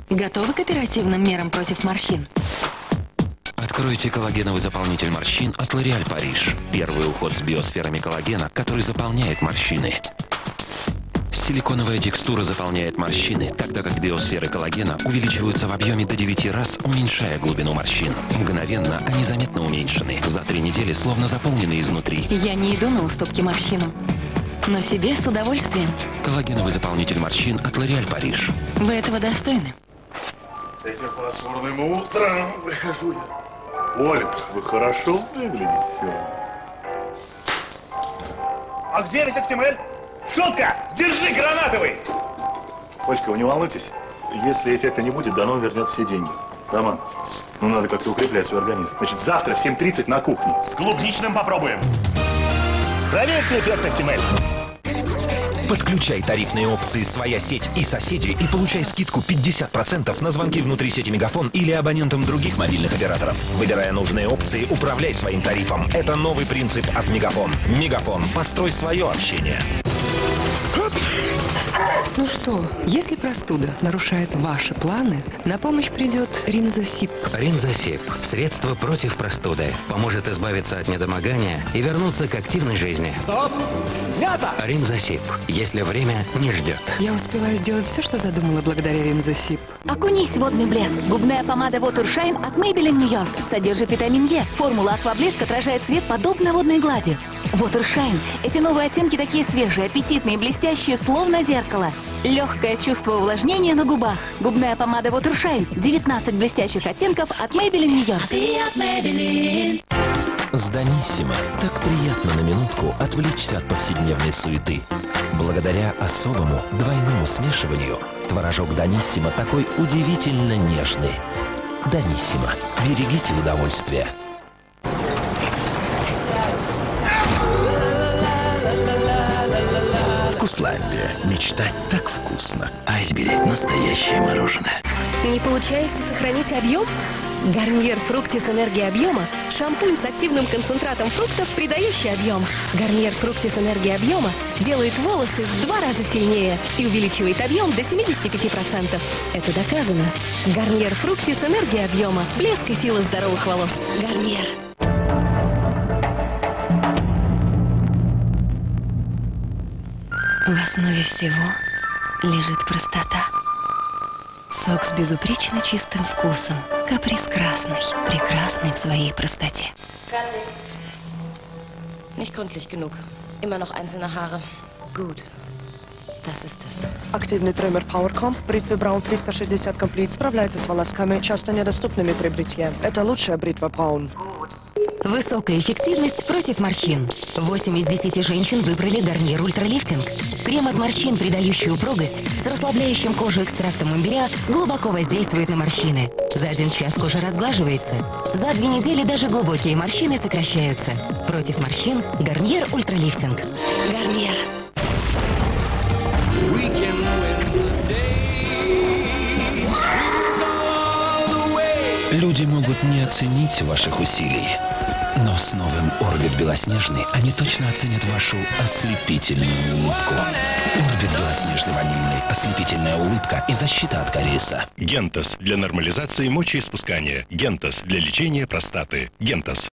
Готовы к оперативным мерам против морщин? Откройте коллагеновый заполнитель морщин от L'Oréal Paris. Первый уход с биосферами коллагена, который заполняет морщины. Силиконовая текстура заполняет морщины, тогда как биосферы коллагена увеличиваются в объеме до 9 раз, уменьшая глубину морщин. Мгновенно они заметно уменьшены. За 3 недели словно заполнены изнутри. Я не иду на уступки морщинам, но себе с удовольствием. Коллагеновый заполнитель морщин от L'Oréal Paris. Вы этого достойны. Этим пасмурным утром выхожу я. Оля, вы хорошо выглядите сегодня. А где весь Актимель? Шутка! Держи гранатовый! Олечка, вы не волнуйтесь. Если эффекта не будет, Данон вернет все деньги. Роман, ну надо как-то укреплять свой организм. Значит, завтра в 7:30 на кухне. С клубничным попробуем. Проверьте эффект Актимель. Подключай тарифные опции «Своя сеть» и «Соседи» и получай скидку 50% на звонки внутри сети Мегафон или абонентам других мобильных операторов. Выбирая нужные опции, управляй своим тарифом. Это новый принцип от Мегафон. Мегафон. Построй свое общение. Ну что, если простуда нарушает ваши планы, на помощь придет Ринзасип. Ринзасип – средство против простуды. Поможет избавиться от недомогания и вернуться к активной жизни. Стоп! Снято! Ринзасип, если время не ждет. Я успеваю сделать все, что задумала благодаря Ринзасип. Окунись в водный блеск. Губная помада Water Shine от Maybelline New York содержит витамин Е. Формула акваблеск отражает свет подобно водной глади. Water Shine. Эти новые оттенки такие свежие, аппетитные, блестящие, словно зеркало. Легкое чувство увлажнения на губах. Губная помада Water Shine. 19 блестящих оттенков от Maybelline New York. С Даниссимо так приятно на минутку отвлечься от повседневной суеты. Благодаря особому двойному смешиванию творожок Даниссимо такой удивительно нежный. Даниссимо. Берегите удовольствие. Вкусландия. Мечтать так вкусно. Айсбери. Настоящее мороженое. Не получается сохранить объем? Гарниер Фруктис Энергия объема – шампунь с активным концентратом фруктов, придающий объем. Гарниер Фруктис Энергия объема делает волосы в 2 раза сильнее и увеличивает объем до 75%. Это доказано. Гарниер Фруктис Энергия объема – блеск и сила здоровых волос. Гарниер. В основе всего лежит простота. Сок с безупречно чистым вкусом. Каприз красный, прекрасный в своей простоте. Fertig. Nicht gründlich genug. Immer noch einzelne Haare. Gut. Das ist es. Активный триммер PowerComb бритвы Braun 360 Complete справляется с волосками, часто недоступными при бритье. Это лучшая бритва Braun. Высокая эффективность против морщин. 8 из 10 женщин выбрали Гарниер Ультралифтинг. Крем от морщин, придающий упругость, с расслабляющим кожу экстрактом имбиря, глубоко воздействует на морщины. За 1 час кожа разглаживается. За 2 недели даже глубокие морщины сокращаются. Против морщин Гарниер Ультралифтинг. Гарниер. Люди могут не оценить ваших усилий, но с новым Орбит Белоснежный они точно оценят вашу ослепительную улыбку. Орбит Белоснежный ванильный, ослепительная улыбка и защита от кариеса. Гентос для нормализации мочеиспускания. Гентос для лечения простаты. Гентос.